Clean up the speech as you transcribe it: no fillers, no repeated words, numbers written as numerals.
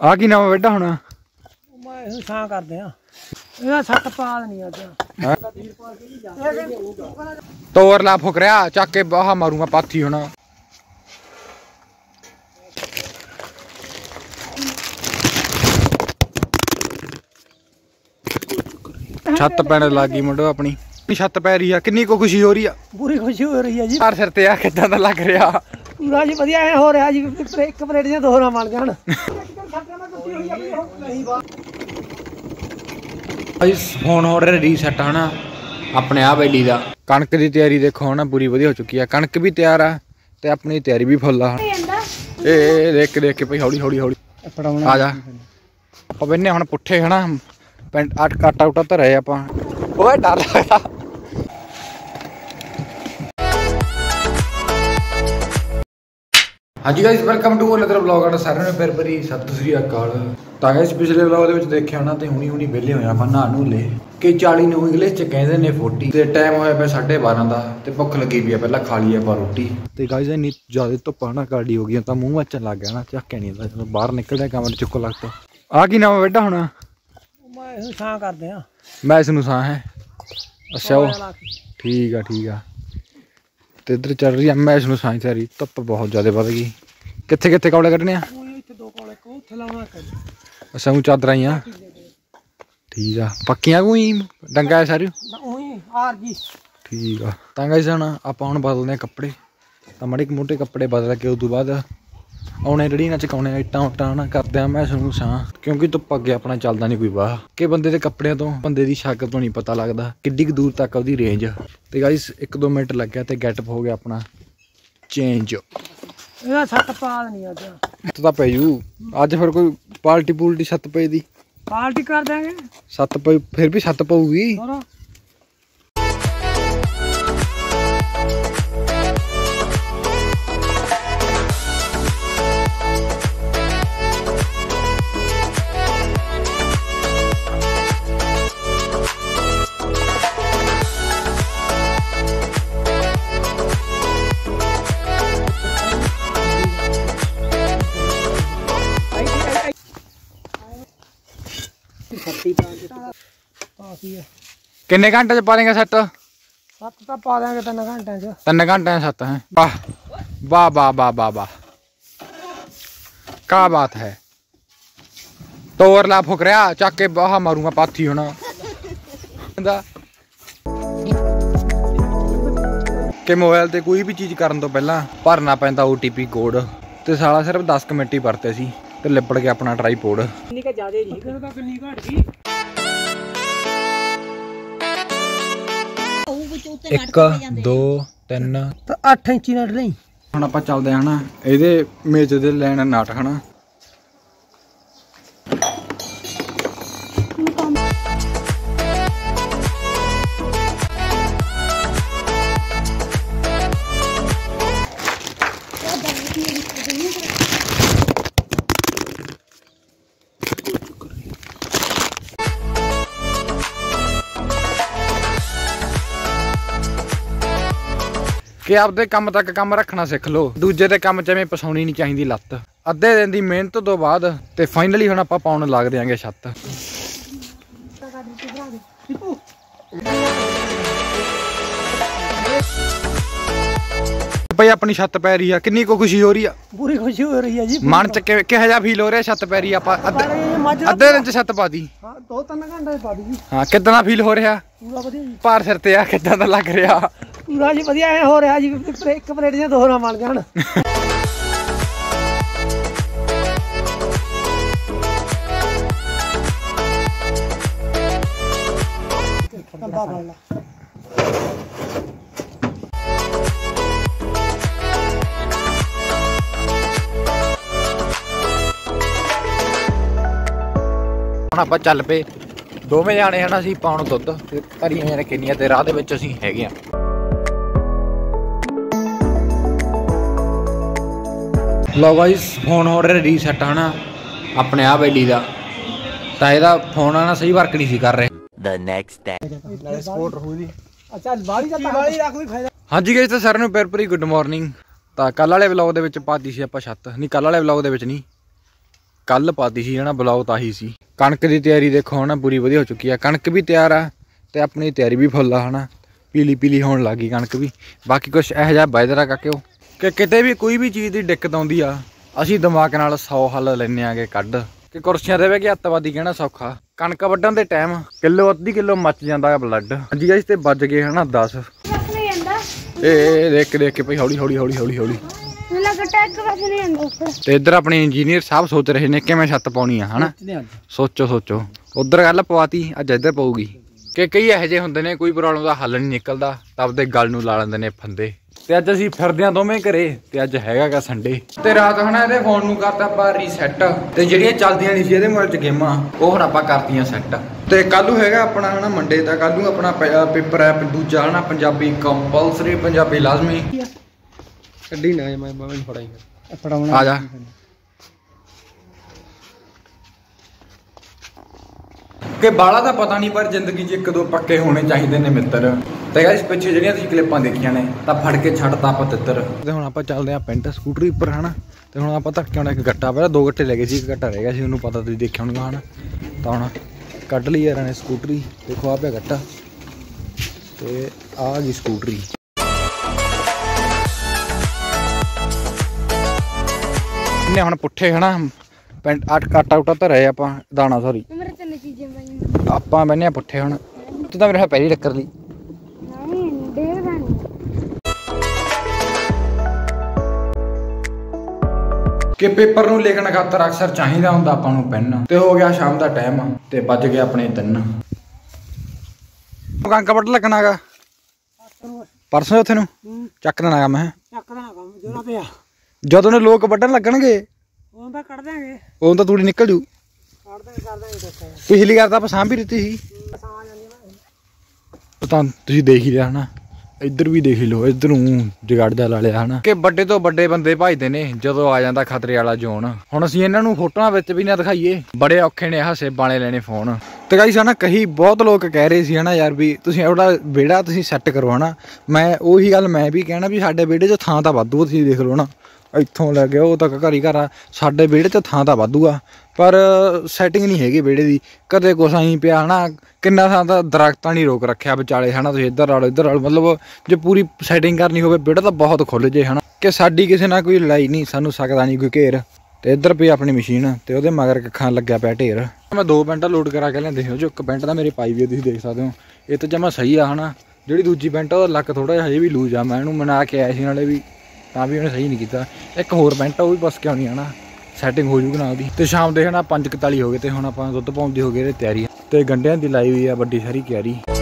ਆ ਕੀ ਨਾਮ ਬੇਟਾ ਹੁਣ? ਮੈਂ ਛਾਂ ਕਰਦੇ ਆ ਇਹਦਾ ਸੱਟ ਪਾ ਨਹੀਂ ਅੱਜ ਤੋਰ ਲਾ ਫੁਕਰਿਆ ਚੱਕ ਕੇ ਬਾਹਾ ਮਾਰੂਗਾ ਪਾਥੀ ਹੁਣ। ਛੱਤ ਪੈਣ ਲੱਗੀ ਮੁੰਡੋ ਆਪਣੀ ਛੱਤ ਪੈ ਰਹੀ ਆ। ਕਿੰਨੀ ਕੋ ਖੁਸ਼ੀ ਹੋ ਰਹੀ ਆ? ਪੂਰੀ ਖੁਸ਼ੀ ਹੋ ਰਹੀ ਹੈ ਜੀ। ਘਰ ਸਿਰ ਤੇ ਆ ਕਿੱਦਾਂ ਦਾ ਲੱਗ ਰਿਹਾ? ਪੂਰਾ ਜੀ ਵਧੀਆ ਐ ਹੋ ਰਿਹਾ ਜੀ। ਇੱਕ ਪਲੇਟ ਦੀਆਂ ਦੋ ਨਾ ਬਣ ਜਾਣ। ਫੋਨ ਹੋ ਰਿਹਾ ਰੀਸੈਟ ਹਨਾ ਆਪਣੇ ਆ ਬੈਲੀ ਦਾ। ਕਣਕ ਦੀ ਤਿਆਰੀ ਦੇਖੋ ਹਨਾ ਪੂਰੀ ਵਧੀਆ ਹੋ ਚੁੱਕੀ ਆ। ਕਣਕ ਵੀ ਤਿਆਰ ਆ ਤੇ ਆਪਣੀ ਤਿਆਰੀ ਵੀ ਫੁੱਲ ਆ। ਇਹ ਦੇਖ ਕੇ ਭਾਈ ਹੌਲੀ ਹੌਲੀ ਹੌਲੀ ਆ ਜਾ। ਆਪਾਂ ਬੰਨੇ ਹੁਣ ਪੁੱਠੇ ਹਨਾ ਪੈਂਟ ਆਟਾ ਉਟਾ ਧਰਿਆ ਆਪਾਂ। ਓਏ ਡਰ ਲੱਗਦਾ। ਹਾਂਜੀ guys welcome to another vlog. ਆਣਾ ਸਾਰਿਆਂ ਨੂੰ ਫਿਰ ਬਰੀ ਸਤਿ ਸ੍ਰੀ ਅਕਾਲ। ਤਾਂ ਗਾਇਸ ਪਿਛਲੇ ਵਲੌਗ ਦੇ ਵਿੱਚ ਦੇਖਿਆ ਹੋਣਾ ਤੇ ਹੁਣੀ ਵਿਹਲੇ ਹੋਏ ਆਪਾਂ ਨਹਾ ਨੂੰ ਲੈ ਕਿ 40 ਨੂੰ ਇੰਗਲਿਸ਼ ਚ ਕਹਿੰਦੇ ਨੇ 40 ਤੇ ਟਾਈਮ ਹੋਇਆ ਪਿਆ 12:30 ਦਾ ਤੇ ਭੁੱਖ ਲੱਗੀ ਪਈ ਆ। ਪਹਿਲਾਂ ਖਾ ਲਈ ਆਪਾਂ ਰੋਟੀ ਤੇ ਗਾਇਸ ਇੰਨੀ ਜ਼ਿਆਦਾ ਧੁੱਪ ਨਾ ਕਾੜੀ ਹੋ ਗਈ ਤਾਂ ਮੂੰਹ ਮੱਚਣ ਲੱਗ ਗਿਆ ਨਾ ਚੱਕਿਆ ਨਹੀਂ ਹੁੰਦਾ। ਜਦੋਂ ਬਾਹਰ ਨਿਕਲਦੇ ਕਮਰੇ ਚੁੱਕੋ ਲੱਗਦਾ। ਆ ਕੀ ਨਾਮ ਬੇਟਾ ਹੁਣ? ਮੈਂ ਛਾਂ ਕਰਦੇ ਆ। ਮੈਂ ਇਸ ਨੂੰ ਸਾਂ ਹੈ। ਅੱਛਾ ਉਹ ਠੀਕ ਆ ਤੇ ਇੱਧਰ ਚੱਲ ਰਹੀ ਆ ਮੈਂ ਇਸ ਨੂੰ ਸਾਂ ਤਿਆਰੀ। ਧੁੱਪ ਬਹੁਤ ਜ਼ਿਆਦਾ ਵੱਧ ਗਈ। ਕਿੱਥੇ ਕੌਲੇ ਕੱਢਣੇ ਆ? ਅੱਛਾ ਉਹ ਚਾਦਰਾਂ ਹੀ ਆ। ਠੀਕ ਆ ਪੱਕੀਆਂ ਕੋਈ ਡੰਗਾ ਸਾਰੀ ਠੀਕ ਆ। ਤਾਂ ਗਾਇਸ ਹੁਣ ਆਪਾਂ ਹੁਣ ਬਦਲਦੇ ਆ ਕੱਪੜੇ। ਤਾਂ ਮਾੜੇ ਮੋਟੇ ਕੱਪੜੇ ਬਦਲ ਕੇ ਉਦੋਂ ਬਾਅਦ ਆਉਣੇ ਰੜੀ ਨਾ ਚਕਾਉਣੇ ਇੱਟਾਂ ਉੱਟਾਂ ਨਾ ਕਰਦੇ ਆ ਮੈਂ ਸਾਨੂੰ ਸਾਂ ਕਿਉਂਕਿ ਧੁੱਪ ਅੱਗੇ ਆਪਣਾ ਚੱਲਦਾ ਨਹੀਂ ਕੋਈ ਵਾਹ ਕਿ ਬੰਦੇ ਦੇ ਕੱਪੜਿਆਂ ਤੋਂ ਬੰਦੇ ਦੀ ਸ਼ਕਲ ਤੋਂ ਨਹੀਂ ਪਤਾ ਲੱਗਦਾ ਕਿੱਡੀ ਕੁ ਦੂਰ ਤੱਕ ਉਹਦੀ ਰੇਂਜ। ਤੇ ਗਾਇਸ 1-2 ਮਿੰਟ ਲੱਗਿਆ ਤੇ ਗੈਟਅਪ ਹੋ ਗਿਆ ਆਪਣਾ ਚੇਂਜ। ਇਹਦਾ ਸੱਟ ਪਾ ਨਹੀਂ ਅੱਜ ਤਾਂ ਪੈ ਜੂ ਅੱਜ ਫਿਰ ਕੋਈ ਪਾਲਟੀ ਛੱਤ ਪਏ ਦੀ ਪਾਰਟੀ ਕਰ ਦਾਂਗੇ। ਛੱਤ ਪਈ ਫਿਰ ਵੀ ਛੱਤ ਪਊਗੀ। ਕਿੰਨੇ ਘੰਟੇ ਚ ਪਾ ਲੇਗਾ ਸੱਤ? ਸੱਤ ਤਾਂ ਪਾ ਦਾਂਗੇ 3 ਘੰਟਿਆਂ ਚ। 3 ਘੰਟਿਆਂ ਸੱਤ ਹੈ। ਵਾਹ ਕਾ ਬਾਤ ਹੈ। ਤੋਰ ਲਾ ਫੁਕਰਿਆ ਚੱਕ ਕੇ ਬਾਹਾ ਮਾਰੂਗਾ ਪਾਥੀ ਹੁਣ। ਕਿ ਮੋਬਾਈਲ ਤੇ ਕੋਈ ਵੀ ਚੀਜ਼ ਕਰਨ ਤੋਂ ਪਹਿਲਾਂ ਭਰਨਾ ਪੈਂਦਾ OTP ਕੋਡ ਤੇ ਸਾਲਾ ਸਿਰਫ 10 ਮਿੰਟ ਹੀ ਵਰਤੇ ਸੀ ਤੇ ਲਿਪੜ ਕੇ ਆਪਣਾ ਟਰਾਈਪੋਡ। ਕਿੰਨੀ ਕ ਜ਼ਿਆਦੇ ਨਹੀਂ ਕਿੰਨੀ ਘਟ ਗਈ। 1 2 3 ਤਾਂ 8 ਇੰਚੀ ਨਟ ਨਹੀਂ। ਹੁਣ ਆਪਾਂ ਚੱਲਦੇ ਹਾਂ ਨਾ ਇਹਦੇ ਮੇਜ਼ ਦੇ ਲੈਣ ਨਾਟ ਹਨਾ। ਕਿ ਆਪਦੇ ਕੰਮ ਤੱਕ ਕੰਮ ਰੱਖਣਾ ਸਿੱਖ ਲਓ। ਦੂਜੇ ਦੇ ਕੰਮ ਚ ਐਵੇਂ ਪਸਾਉਣੀ ਨਹੀਂ ਚਾਹੀਦੀ ਲੱਤ। ਅੱਧੇ ਦਿਨ ਦੀ ਮਿਹਨਤ ਤੋਂ ਬਾਅਦ ਤੇ ਫਾਈਨਲੀ ਹੁਣ ਆਪਾਂ ਪਾਉਣ ਲੱਗ ਦਿਆਂਗੇ ਛੱਤ। ਭਾਈ ਆਪਣੀ ਛੱਤ ਪੈ ਰਹੀ ਆ। ਕਿੰਨੀ ਕੋ ਖੁਸ਼ੀ ਹੋ ਰਹੀ ਆ? ਪੂਰੀ ਖੁਸ਼ੀ ਹੋ ਰਹੀ ਹੈ ਜੀ। ਮਨ ਚ ਕਿਹੋ ਜਿਹਾ ਫੀਲ ਹੋ ਰਿਹਾ ਛੱਤ ਪੈ ਰਹੀ ਆਪਾਂ ਅੱਧੇ ਦਿਨ ਚ ਛੱਤ ਪਾ ਦੀ? ਹਾਂ 2-3 ਘੰਟੇ ਪਾ ਦੀ। ਹਾਂ ਕਿੱਦਾਂ ਦਾ ਫੀਲ ਹੋ ਰਿਹਾ? ਪੂਰਾ ਵਧੀਆ ਜੀ। ਭਾਰ ਸਿਰ ਤੇ ਆ ਕਿੱਦਾਂ ਦਾ ਲੱਗ ਰਿਹਾ? ਪੂਰਾ ਜੀ ਵਧੀਆ ਐ ਹੋ ਰਿਹਾ ਜੀ। ਇੱਕ ਪਲੇਟ ਦੀਆਂ ਦੋ ਨਾ ਬਣ ਜਾਣ। ਹੁਣ ਆਪਾਂ ਚੱਲ ਪਏ ਦੋਵੇਂ ਜਾਣੇ ਹਨਾ। ਅਸੀਂ ਪਾਉਣ ਦੁੱਧ ਤੇ ਧਰੀਆਂ ਜਾਣੇ ਕਿੰਨੀਆਂ ਤੇ ਰਾਹ ਦੇ ਵਿੱਚ ਅਸੀਂ ਹੈਗੇ ਆ। ਲਓ ਗਾਇਸ ਫੋਨ ਹੋ ਰਿਹਾ ਰੀਸੈਟ ਹਨਾ ਆਪਣੇ ਆ ਬੈਲੀ ਦਾ। ਤਾਂ ਇਹਦਾ ਫੋਨ ਆ ਨਾ ਸਹੀ ਵਰਕ ਨਹੀਂ ਸੀ ਕਰ ਰਿਹਾ। The next day ਸਪੋਰਟ ਰਹੂਗੀ। ਅੱਛਾ ਬਾਲੀ ਰੱਖ ਵੀ ਫਾਇਦਾ। ਹਾਂਜੀ ਗਾਇਸ ਤਾਂ ਸਾਰਿਆਂ ਨੂੰ ਪਿਆਰ ਭਰੀ ਗੁੱਡ ਮਾਰਨਿੰਗ। ਤਾਂ ਕੱਲ ਵਾਲੇ ਵਲੌਗ ਦੇ ਵਿੱਚ ਪਾਤੀ ਸੀ ਆਪਾਂ ਛੱਤ। ਨਹੀਂ ਕੱਲ ਵਾਲੇ ਵਲੌਗ ਦੇ ਵਿੱਚ ਨਹੀਂ ਕੱਲ ਪਾਤੀ ਸੀ ਹਨਾ ਬਲੌਗ ਤਾਂ ਹੀ ਸੀ। ਕਣਕ ਦੀ ਤਿਆਰੀ ਦੇਖੋ ਹਨਾ ਪੂਰੀ ਵਧੀਆ ਹੋ ਚੁੱਕੀ ਆ। ਕਣਕ ਵੀ ਤਿਆਰ ਆ ਤੇ ਆਪਣੀ ਤਿਆਰੀ ਵੀ ਫੁੱਲ ਆ ਹਨਾ। ਪੀਲੀ ਪੀਲੀ ਹੋਣ ਲੱਗ ਗਈ ਕਣਕ ਵੀ। ਬਾਕੀ ਕੁਛ ਇਹੋ ਜਿਹਾ ਵੈਦਰ ਆ ਕਾਕਿਓ ਕਿ ਕਿਤੇ ਵੀ ਕੋਈ ਵੀ ਚੀਜ਼ ਦੀ ਦਿੱਕਤ ਆਉਂਦੀ ਆ ਅਸੀਂ ਦਿਮਾਗ ਨਾਲ 100 ਹੱਲ ਲੈਂਦੇ ਆਗੇ ਕੱਢ ਕਿ ਕੁਰਸੀਆਂ ਤੇ ਬਹਿ ਕੇ ਅੱਤਵਾਦੀ ਕਹਿਣਾ ਸੌਖਾ। ਕਣਕ ਵੱਢਣ ਦੇ ਟਾਈਮ ਕਿਲੋ ਅੱਧੀ ਕਿਲੋ ਮੱਚ ਜਾਂਦਾ ਬਲੱਡ। ਹਾਂਜੀ ਗਾਇਸ ਤੇ ਵੱਜ ਗਏ ਹਨਾ 10। ਇਹ ਦੇਖ ਕੇ ਭਾਈ ਹੌਲੀ ਹੌਲੀ ਹੌਲੀ ਹੌਲੀ ਹੌਲੀ ਤੇ ਇੱਧਰ ਆਪਣੇ ਇੰਜੀਨੀਅਰ ਸਾਹਿਬ ਸੋਚ ਰਹੇ ਨੇ ਕਿਵੇਂ ਛੱਤ ਪਾਉਣੀ ਆ ਹਨਾ। ਸੋਚੋ ਉਧਰ ਗੱਲ ਪਵਾਤੀ ਅੱਜ ਇੱਧਰ ਪਊਗੀ ਕਿ ਕਈ ਇਹੋ ਜਿਹੇ ਹੁੰਦੇ ਨੇ ਕੋਈ ਪ੍ਰੋਬਲਮ ਦਾ ਹੱਲ ਨਹੀਂ ਨਿਕਲਦਾ ਤਾਂ ਆਪਦੇ ਗੱਲ ਨੂੰ ਲਾ ਲੈਂਦੇ ਨੇ ਫੰਦੇ। ਤੇ ਅੱਜ ਅਸੀਂ ਫਿਰਦੇ ਆਂ ਦੋਵੇਂ ਘਰੇ ਤੇ ਅੱਜ ਹੈਗਾ ਸੰਡੇ ਤੇ ਰਾਤ ਹਨਾ ਇਹਦੇ ਫੋਨ ਨੂੰ ਕਰਤਾ ਆਪਾਂ ਰੀਸੈਟ ਤੇ ਜਿਹੜੀਆਂ ਚੱਲਦੀਆਂ ਨਹੀਂ ਸੀ ਇਹਦੇ ਮੋਬਾਈਲ 'ਚ ਗੇਮਾਂ ਉਹ ਹੁਣ ਆਪਾਂ ਕਰਤੀਆਂ ਸੈੱਟ। ਤੇ ਕੱਲ ਨੂੰ ਹੈਗਾ ਆਪਣਾ ਹਨਾ ਮੰਡੇ ਦਾ। ਕੱਲ ਨੂੰ ਆਪਣਾ ਪੇਪਰ ਹੈ ਦੂਜਾ ਹਨਾ ਪੰਜਾਬੀ ਕੰਪਲਸਰੀ ਪੰਜਾਬੀ ਲਾਜ਼ਮੀ। ਕੱਢੀ ਨਾ ਮੈਂ ਬਾਬਾ ਨੂੰ ਫੜਾਉਣਾ ਆ ਜਾ। ਕਿ ਬਾਲਾ ਦਾ ਪਤਾ ਨਹੀਂ ਪਰ ਜ਼ਿੰਦਗੀ 'ਚ ਇੱਕ ਦੋ ਪੱਕੇ ਹੋਣੇ ਚਾਹੀਦੇ ਨੇ ਮਿੱਤਰ। ਤੇ ਗਾਇਸ ਪਿੱਛੇ ਜਿਹੜੀਆਂ ਤੁਸੀਂ ਕਲਿੱਪਾਂ ਦੇਖੀਆਂ ਨੇ ਤਾਂ ਫੜ ਕੇ ਛੱਡਤਾ ਆਪਾਂ ਤਿੱਤਰ। ਤੇ ਹੁਣ ਆਪਾਂ ਚੱਲਦੇ ਆਂ ਪਿੰਡ ਸਕੂਟਰੀ ਉੱਪਰ ਹਨਾ। ਤੇ ਹੁਣ ਆਪਾਂ ਧੱਕੇ ਆਉਣਾ ਇੱਕ ਗੱਟਾ ਪਹਿਲਾਂ 2 ਗੱਟੇ ਲੈ ਗਏ ਸੀ ਇੱਕ ਗੱਟਾ ਰਹਿ ਗਿਆ ਸੀ ਉਹਨੂੰ ਪਤਾ ਤੁਸੀਂ ਦੇਖਿਆ ਹੋਣਾ ਹਨਾ। ਤਾਂ ਹੁਣ ਕੱਢ ਲਈ ਯਾਰਾਂ ਨੇ ਸਕੂਟਰੀ। ਦੇਖੋ ਆ ਪਿਆ ਗੱਟਾ ਤੇ ਆ ਗਈ ਸਕੂਟਰੀ। ਨੇ ਹੁਣ ਪੁੱਠੇ ਹਨਾ ਪਿੰਡ ਆਟਾ ਉਟਾ ਧਰਿਆ ਆਪਾਂ ਦਾਣਾ ਸੌਰੀ ਆਪਾਂ ਬਹਿਨੇ ਆ ਪੁੱਠੇ। ਹੁਣ ਤੂੰ ਤਾਂ ਮੇਰੇ ਪਹਿਲੀ ਟੱਕਰ ਲਈ ਕਿ ਪੇਪਰ ਨੂੰ ਲਿਖਣ ਖਾਤਰ ਅਕਸਰ ਚਾਹੀਦਾ ਹੁੰਦਾ ਆਪਾਂ ਨੂੰ ਪੈਨ। ਤੇ ਹੋ ਗਿਆ ਸ਼ਾਮ ਦਾ ਟਾਈਮ ਤੇ ਵੱਜ ਗਏ ਆਪਣੇ 3। ਕਣਕ ਵੱਢ ਲੱਗਣਾ ਗਾ ਪਰਸੋਂ ਉੱਥੇ ਨੂੰ ਚੱਕ ਦੇਣਾ ਗਾ ਮੈਂ ਜਦੋਂ ਨੇ ਲੋਕ ਵੱਢਣ ਲੱਗਣਗੇ ਉਹ ਤਾਂ ਤੂੜੀ ਨਿਕਲ ਜੂ। ਪਿਛਲੀ ਵਾਰ ਤਾਂ ਆਪਾਂ ਸਾਂਭ ਵੀ ਦਿੱਤੀ ਸੀ ਤਾਂ ਤੁਸੀਂ ਦੇਖ ਹੀ ਲਿਆ ਹਨਾ। ਇੱਧਰ ਵੀ ਦੇਖ ਲਓ ਇੱਧਰ ਨੂੰ ਜਗੜ ਜਾ ਲਾ ਲਿਆ ਹਨਾ ਕਿ ਵੱਡੇ ਤੋਂ ਵੱਡੇ ਬੰਦੇ ਭਜਦੇ ਨੇ ਜਦੋਂ ਆ ਜਾਂਦਾ ਖਤਰੇ ਵਾਲਾ ਜ਼ੋਨ। ਹੁਣ ਅਸੀਂ ਇਹਨਾਂ ਨੂੰ ਫੋਟੋਆਂ ਵਿੱਚ ਵੀ ਨਾ ਦਿਖਾਈਏ ਬੜੇ ਔਖੇ ਨੇ ਆਹ ਸੇਬਾਂ ਵਾਲੇ ਲੈਣੇ ਫੋਨ। ਤੇ ਗਾਈਸ ਹਨਾ ਕਈ ਬਹੁਤ ਲੋਕ ਕਹਿ ਰਹੇ ਸੀ ਹਨਾ ਯਾਰ ਵੀ ਤੁਸੀਂ ਉਹਦਾ ਵਿਹੜਾ ਤੁਸੀਂ ਸੈੱਟ ਕਰੋ ਹਨਾ। ਮੈਂ ਉਹੀ ਗੱਲ ਮੈਂ ਵੀ ਕਹਿਣਾ ਵੀ ਸਾਡੇ ਵਿਹੜੇ 'ਚ ਥਾਂ ਤਾਂ ਵਾਧੂ। ਤੁਸੀਂ ਦੇਖ ਲਓ ਨਾ ਇੱਥੋਂ ਲੈ ਕੇ ਉਹ ਤੱਕ ਘਰ ਹੀ ਘਰ ਆ। ਸਾਡੇ ਵਿਹੜੇ 'ਚ ਥਾਂ ਤਾਂ ਵਾਧੂ ਆ ਪਰ ਸੈਟਿੰਗ ਨਹੀਂ ਹੈਗੀ ਵਿਹੜੇ ਦੀ। ਕਦੇ ਕੁਛ ਆਈ ਪਿਆ ਹਨਾ। ਕਿੰਨਾ ਥਾਂ ਤਾਂ ਦਰਖਤਾਂ ਨਹੀਂ ਰੋਕ ਰੱਖਿਆ ਵਿਚਾਲੇ ਹਨਾ। ਤੁਸੀਂ ਇੱਧਰ ਵਾਲੋ ਇੱਧਰ ਵਾਲੋ ਮਤਲਬ ਜੇ ਪੂਰੀ ਸੈਟਿੰਗ ਕਰਨੀ ਹੋਵੇ ਵਿਹੜਾ ਤਾਂ ਬਹੁਤ ਖੁੱਲ੍ਹ ਜੇ ਹਨਾ ਕਿ ਸਾਡੀ ਕਿਸੇ ਨਾਲ ਕੋਈ ਲੜਾਈ ਨਹੀਂ ਸਾਨੂੰ ਸਕਦਾ ਨਹੀਂ ਕੋਈ ਘੇਰ। ਤੇ ਇੱਧਰ ਪਈ ਆਪਣੀ ਮਸ਼ੀਨ ਤੇ ਉਹਦੇ ਮਗਰ ਕੱਖਾਂ ਲੱਗਿਆ ਪਿਆ ਢੇਰ। ਮੈਂ 2 ਪੈਂਟਾਂ ਲੋਡ ਕਰਾ ਕੇ ਲਿਆਂਦੇ ਸੀ ਉਹ 'ਚੋਂ ਇੱਕ ਪੈਂਟ ਤਾਂ ਮੇਰੇ ਪਾਈ ਵੀ ਤੁਸੀਂ ਦੇਖ ਸਕਦੇ ਹੋ। ਇਹ ਤਾਂ ਜਮਾ ਸਹੀ ਆ ਹਨਾ। ਜਿਹੜੀ ਦੂਜੀ ਪੈਂਟ ਉਹਦਾ ਲੱਕ ਥੋੜ੍ਹਾ ਜਿਹਾ ਹਜੇ ਵੀ ਲੂਜ ਆ। ਮੈਂ ਇਹਨੂੰ ਮਨਾ ਕੇ ਆਇਆ ਸੀ ਨਾਲੇ ਵੀ ਤਾਂ ਵੀ ਉਹਨੇ ਸਹੀ ਨਹੀਂ ਕੀਤਾ। ਇੱਕ ਹੋਰ ਪੈਂਟ ਉਹ ਵੀ ਬਸ ਕੇ ਆਉਣੀ ਹਨਾ ਸੈਟਿੰਗ ਹੋ ਜੂਗੀ ਨਾ ਉਹਦੀ। ਤੇ ਸ਼ਾਮ ਦੇ ਹਨਾ 5:41 ਹੋ ਗਏ ਤੇ ਹੁਣ ਆਪਾਂ ਦੁੱਧ ਪਾਉਣ ਦੀ ਹੋ ਗਈ ਇਹਦੀ ਤਿਆਰੀ। ਤੇ ਗੰਢਿਆਂ ਦੀ ਲਾਈ ਹੋਈ ਆ ਵੱਡੀ ਸਾਰੀ ਕਿਆਰੀ।